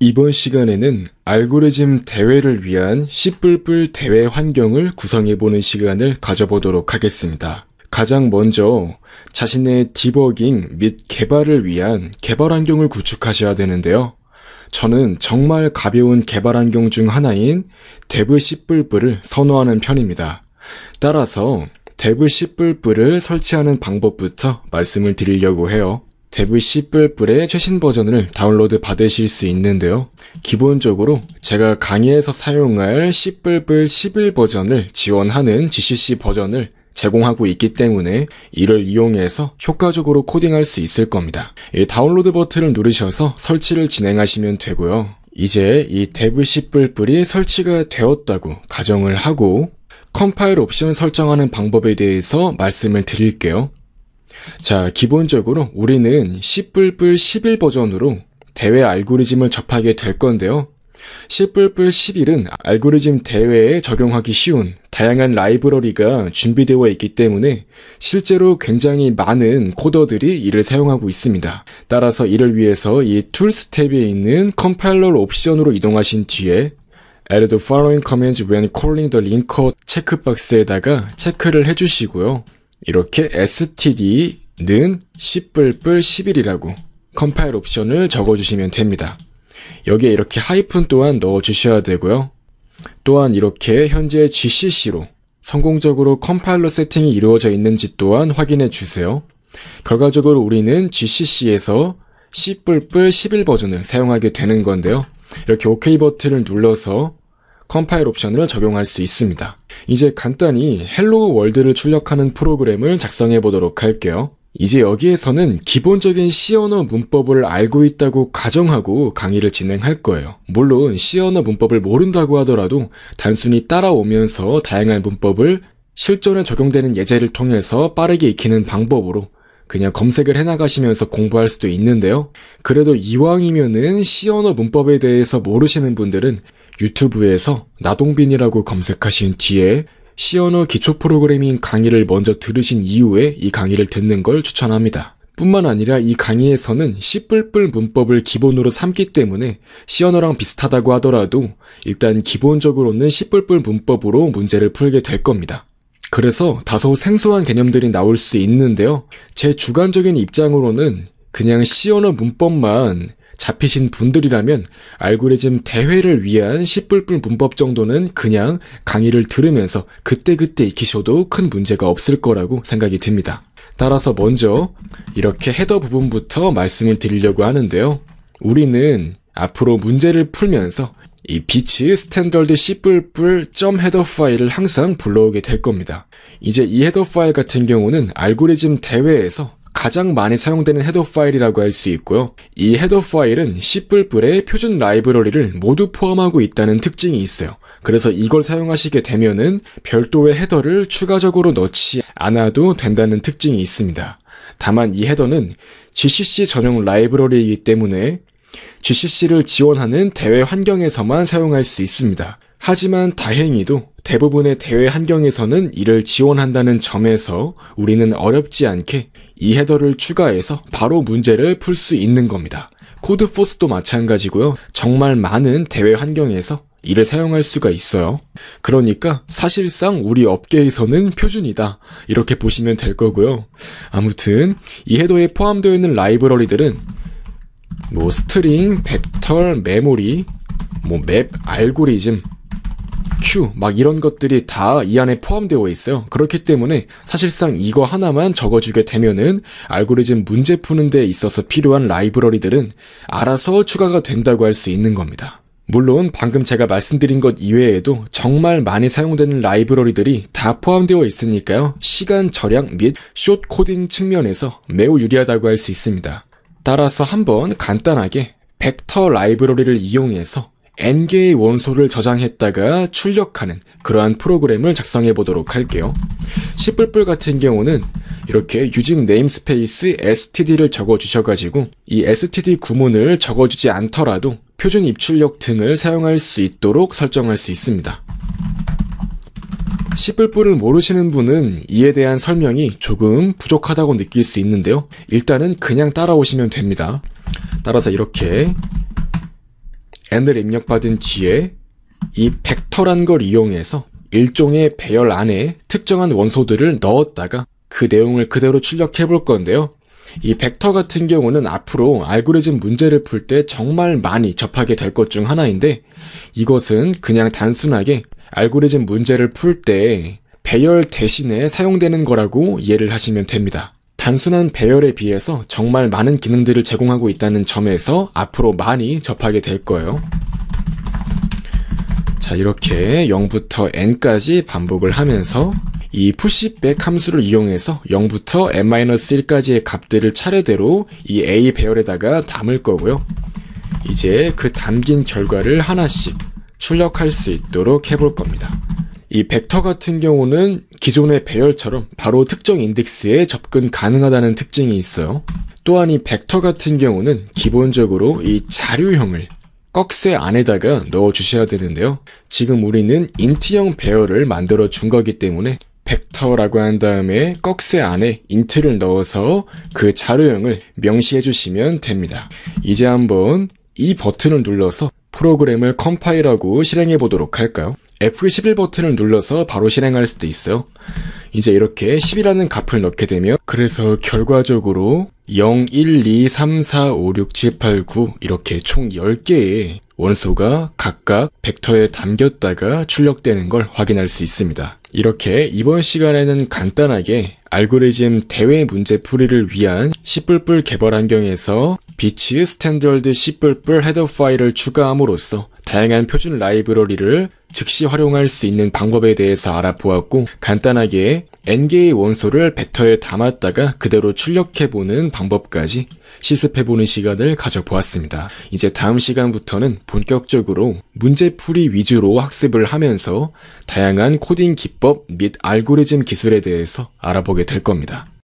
이번 시간에는 알고리즘 대회를 위한 C++ 대회 환경을 구성해보는 시간을 가져보도록 하겠습니다. 가장 먼저 자신의 디버깅 및 개발을 위한 개발 환경을 구축하셔야 되는데요. 저는 정말 가벼운 개발 환경 중 하나인 dev C++를 선호하는 편입니다. 따라서 dev C++를 설치하는 방법부터 말씀을 드리려고 해요. dev C++의 최신 버전을 다운로드 받으실 수 있는데요. 기본적으로 제가 강의에서 사용할 C++ 11 버전을 지원하는 GCC 버전을 제공하고 있기 때문에 이를 이용해서 효과적으로 코딩할 수 있을 겁니다. 이 다운로드 버튼을 누르셔서 설치를 진행하시면 되고요. 이제 이 dev C++이 설치가 되었다고 가정을 하고 컴파일 옵션을 설정하는 방법에 대해서 말씀을 드릴게요. 자, 기본적으로 우리는 C++ 11 버전으로 대회 알고리즘을 접하게 될 건데요. C++ 11은 알고리즘 대회에 적용하기 쉬운 다양한 라이브러리가 준비되어 있기 때문에 실제로 굉장히 많은 코더들이 이를 사용하고 있습니다. 따라서 이를 위해서 이 툴스 탭에 있는 컴파일러 옵션으로 이동하신 뒤에 Add the following commands when calling the linker 체크박스에다가 체크를 해주시고요. 이렇게 std는 C++ 11이라고 컴파일 옵션을 적어주시면 됩니다. 여기에 이렇게 하이픈 또한 넣어주셔야 되고요. 또한 이렇게 현재 GCC로 성공적으로 컴파일러 세팅이 이루어져 있는지 또한 확인해 주세요. 결과적으로 우리는 GCC에서 C++ 11 버전을 사용하게 되는 건데요. 이렇게 OK 버튼을 눌러서 컴파일 옵션을 적용할 수 있습니다. 이제 간단히 헬로 월드를 출력하는 프로그램을 작성해 보도록 할게요. 이제 여기에서는 기본적인 C 언어 문법을 알고 있다고 가정하고 강의를 진행할 거예요. 물론 C 언어 문법을 모른다고 하더라도 단순히 따라오면서 다양한 문법을 실전에 적용되는 예제를 통해서 빠르게 익히는 방법으로 그냥 검색을 해나가시면서 공부할 수도 있는데요. 그래도 이왕이면은 C 언어 문법에 대해서 모르시는 분들은 유튜브에서 나동빈이라고 검색하신 뒤에 C 언어 기초 프로그래밍 강의를 먼저 들으신 이후에 이 강의를 듣는 걸 추천합니다. 뿐만 아니라 이 강의에서는 C++ 문법을 기본으로 삼기 때문에 C 언어랑 비슷하다고 하더라도 일단 기본적으로는 C++ 문법으로 문제를 풀게 될 겁니다. 그래서 다소 생소한 개념들이 나올 수 있는데요. 제 주관적인 입장으로는 그냥 C 언어 문법만 잡히신 분들이라면 알고리즘 대회를 위한 C++ 문법 정도는 그냥 강의를 들으면서 그때그때 익히셔도 큰 문제가 없을 거라고 생각이 듭니다. 따라서 먼저 이렇게 헤더 부분부터 말씀을 드리려고 하는데요. 우리는 앞으로 문제를 풀면서 이 비츠 스탠더드 C++ .헤더 파일을 항상 불러오게 될 겁니다. 이제 이 헤더 파일 같은 경우는 알고리즘 대회에서 가장 많이 사용되는 헤더 파일이라고 할 수 있고요. 이 헤더 파일은 C++의 표준 라이브러리를 모두 포함하고 있다는 특징이 있어요. 그래서 이걸 사용하시게 되면은 별도의 헤더를 추가적으로 넣지 않아도 된다는 특징이 있습니다. 다만 이 헤더는 GCC 전용 라이브러리이기 때문에 GCC를 지원하는 대회 환경에서만 사용할 수 있습니다. 하지만 다행히도 대부분의 대회 환경에서는 이를 지원한다는 점에서 우리는 어렵지 않게 이 헤더를 추가해서 바로 문제를 풀 수 있는 겁니다. 코드포스도 마찬가지고요. 정말 많은 대회 환경에서 이를 사용할 수가 있어요. 그러니까 사실상 우리 업계에서는 표준이다 이렇게 보시면 될 거고요. 아무튼 이 헤더에 포함되어 있는 라이브러리들은 스트링, 벡터, 메모리, 맵, 알고리즘, q 막 이런 것들이 다 이 안에 포함되어 있어요. 그렇기 때문에 사실상 이거 하나만 적어주게 되면은 알고리즘 문제 푸는 데 있어서 필요한 라이브러리들은 알아서 추가가 된다고 할 수 있는 겁니다. 물론 방금 제가 말씀드린 것 이외에도 정말 많이 사용되는 라이브러리들이 다 포함되어 있으니까요. 시간 절약 및 숏 코딩 측면에서 매우 유리하다고 할 수 있습니다. 따라서 한번 간단하게 벡터 라이브러리를 이용해서 n개의 원소를 저장했다가 출력하는 그러한 프로그램을 작성해 보도록 할게요. C++ 같은 경우는 이렇게 using namespace std를 적어 주셔가지고 이 std 구문을 적어주지 않더라도 표준 입출력 등을 사용할 수 있도록 설정할 수 있습니다. C++를 모르시는 분은 이에 대한 설명이 조금 부족하다고 느낄 수 있는데요. 일단은 그냥 따라오시면 됩니다. 따라서 이렇게 n을 입력받은 뒤에 이 벡터란 걸 이용해서 일종의 배열 안에 특정한 원소들을 넣었다가 그 내용을 그대로 출력해 볼 건데요. 이 벡터 같은 경우는 앞으로 알고리즘 문제를 풀 때 정말 많이 접하게 될 것 중 하나인데, 이것은 그냥 단순하게 알고리즘 문제를 풀 때 배열 대신에 사용되는 거라고 이해를 하시면 됩니다. 단순한 배열에 비해서 정말 많은 기능들을 제공하고 있다는 점에서 앞으로 많이 접하게 될 거예요. 자, 이렇게 0부터 n까지 반복을 하면서 이 pushback 함수를 이용해서 0부터 n-1까지의 값들을 차례대로 이 A 배열에다가 담을 거고요. 이제 그 담긴 결과를 하나씩 출력할 수 있도록 해볼 겁니다. 이 벡터 같은 경우는 기존의 배열처럼 바로 특정 인덱스에 접근 가능하다는 특징이 있어요. 또한 이 벡터 같은 경우는 기본적으로 이 자료형을 꺽쇠 안에다가 넣어 주셔야 되는데요. 지금 우리는 인트형 배열을 만들어 준 거기 때문에 벡터라고 한 다음에 꺽쇠 안에 인트를 넣어서 그 자료형을 명시해 주시면 됩니다. 이제 한번 이 버튼을 눌러서 프로그램을 컴파일하고 실행해 보도록 할까요? F11 버튼을 눌러서 바로 실행할 수도 있어요. 이제 이렇게 10이라는 값을 넣게 되면, 그래서 결과적으로 0, 1, 2, 3, 4, 5, 6, 7, 8, 9 이렇게 총 10개의 원소가 각각 벡터에 담겼다가 출력되는 걸 확인할 수 있습니다. 이렇게 이번 시간에는 간단하게 알고리즘 대외 문제풀이를 위한 C++ 개발 환경에서 비츠 스탠더드 C++ 헤더 파일을 추가함으로써 다양한 표준 라이브러리를 즉시 활용할 수 있는 방법에 대해서 알아보았고, 간단하게 n개의 원소를 벡터에 담았다가 그대로 출력해보는 방법까지 실습해보는 시간을 가져보았습니다. 이제 다음 시간부터는 본격적으로 문제풀이 위주로 학습을 하면서 다양한 코딩 기법 및 알고리즘 기술에 대해서 알아보게 될 겁니다.